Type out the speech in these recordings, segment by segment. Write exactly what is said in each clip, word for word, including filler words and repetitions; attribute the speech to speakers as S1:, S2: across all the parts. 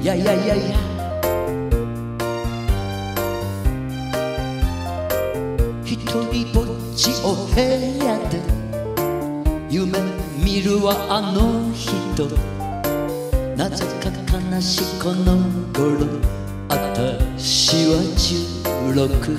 S1: ややややひとりぼっちお部屋で夢見るわあの人なぜか悲しいこの頃あたしはじゅうろく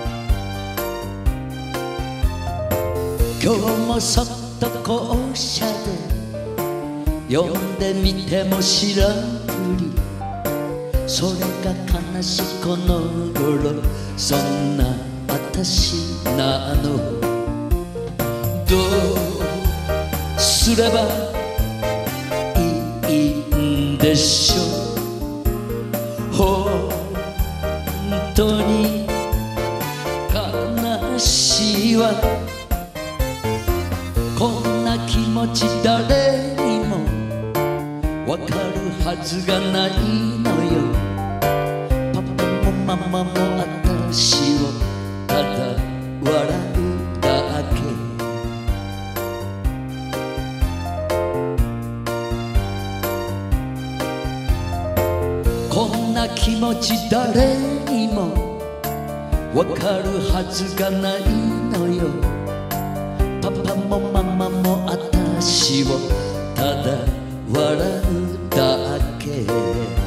S1: 今日もそっと校舎で読んでみても知らんふりそれが悲しいこの頃そんな私なのどうすればいいんでしょう本当に悲しいわこんな気持ち誰にもわかるはずがないのよパパもママも私をただ笑うだけこんな気持ち誰にもわかるはずがないのよパパもママも私をただ笑うだけ